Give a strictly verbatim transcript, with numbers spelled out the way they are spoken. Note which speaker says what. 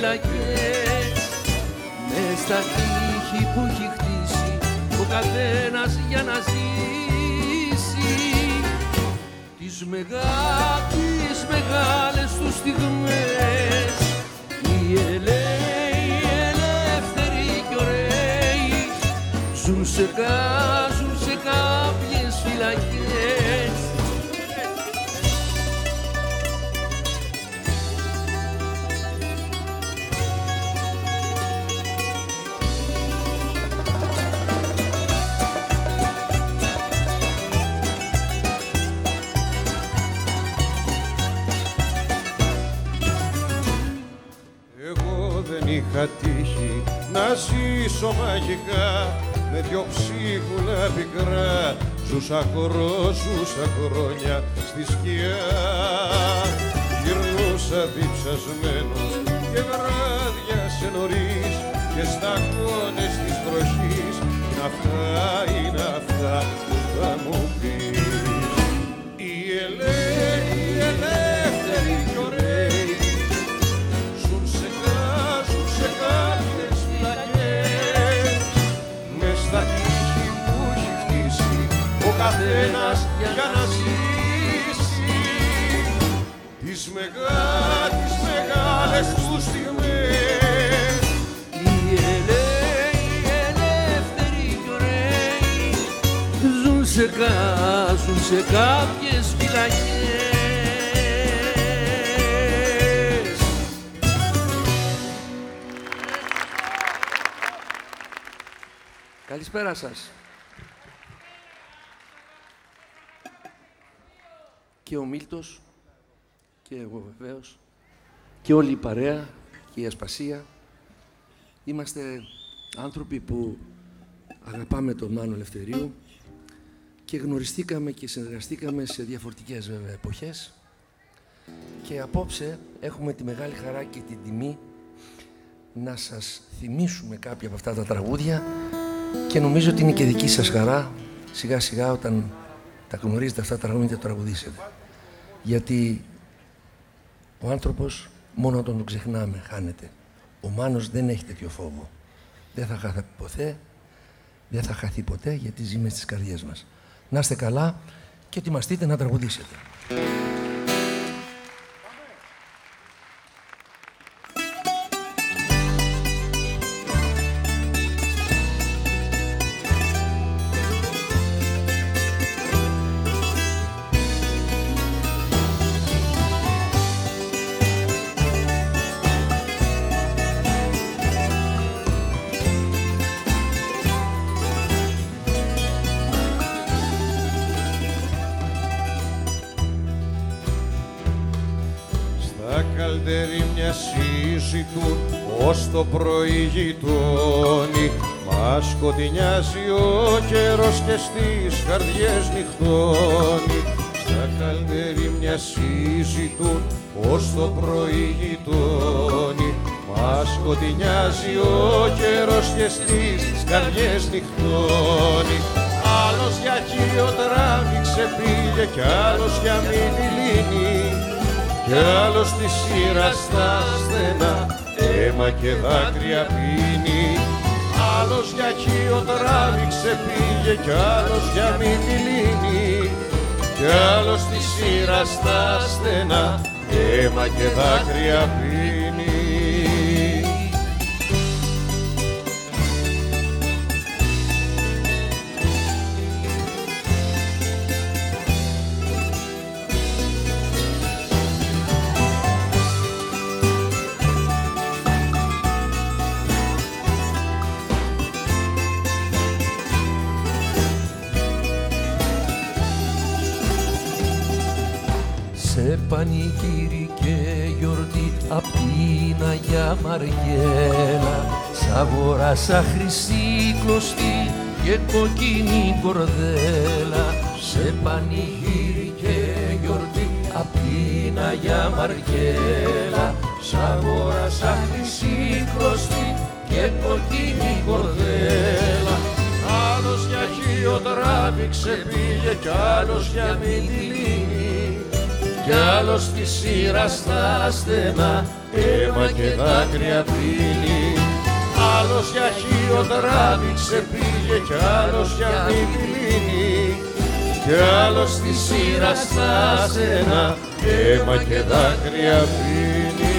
Speaker 1: φυλακές. Μες στα τείχη που έχει χτίσει ο καθένας για να ζήσει τις μεγάλες, τις μεγάλες τους στιγμές. Οι ελαίοι, ελεύθεροι κι ωραίοι ζουν σε, ζουν σε κάποιες φυλακές.
Speaker 2: Είχα τύχει να ζήσω μαγικά με δυο ψίχουλα πικρά. Ζούσα χορό, ζούσα χρόνια στη σκιά. Γυρνούσα διψασμένος και βράδια σε νωρίς και σταγόνες της βροχής. Είναι αυτά, είναι αυτά που θα μου πεις. Οι ελεύθεροι, οι ελεύθεροι κι ωραίοι ζουν σε σε κάποιες φυλακές. Μες στα τείχη που έχει χτίσει ο καθένας για να ζήσει τις μεγάλες, μεγάλες τους στιγμές.
Speaker 1: Οι ελαίοι, ελεύθεροι κι ωραίοι ζουν σε, ζουν σε κάποιες φυλακές. Καλησπέρα σας. Και ο Μίλτος, και εγώ βεβαίως, και όλη η παρέα, και η Ασπασία. Είμαστε άνθρωποι που αγαπάμε τον Μάνο Ελευθερίου και γνωριστήκαμε και συνεργαστήκαμε σε διαφορετικές βέβαια εποχές. Και απόψε έχουμε τη μεγάλη χαρά και την τιμή να σας θυμίσουμε κάποια από αυτά τα τραγούδια και νομίζω ότι είναι και δική σας χαρά σιγά σιγά όταν τα γνωρίζετε αυτά τα τραγούδια και τα τραγουδήσετε. Γιατί ο άνθρωπος μόνο όταν τον ξεχνάμε χάνεται. Ο Μάνος δεν έχει τέτοιο φόβο. Δεν θα χαθεί ποτέ, δεν θα χαθεί ποτέ γιατί ζει μες στις καρδιές μας. Να είστε καλά και ετοιμαστείτε να τραγουδήσετε.
Speaker 2: Ως το πρωί γειτόνι μας σκοτεινιάζει ο καιρός και στις καρδιές νυχτώνει. Στα καλδερίμια συζητούν ως το πρωί γειτόνι μας σκοτεινιάζει ο καιρός και στις καρδιές νυχτώνει. Άλλος για κύριο τράβηξε πήγε κι άλλος για Μυτιλήνη κι άλλος στη σειρά στα στενά αίμα και δάκρυα πίνει. Άλλος για Χίο τράβηξε πήγε κι άλλος για Μυτιλήνη κι άλλος στη σειρά στα στενά αίμα και δάκρυα πίνει.
Speaker 1: Πανηγύρι και γιορτή απ' την Αγιά Μαργέλα σ' χρυσή κλωστή και κοκκινή κορδέλα. Σε πανηγύρι και γιορτή απ' την Αγιά Μαργέλα σ' χρυσή κλωστή και κοκκινή κορδέλα.
Speaker 2: Άλλος για Χίο τράβηξε πήγε κι άλλος για Μυτιλήνη κι άλλος στη σειρά στα στενά αίμα και δάκρυα πίνει. Άλλος για χείο τράβηξε πήγε κι άλλος για Μυτιλήνη, κι άλλος στη σειρά στα στενά αίμα και δάκρυα πίνει.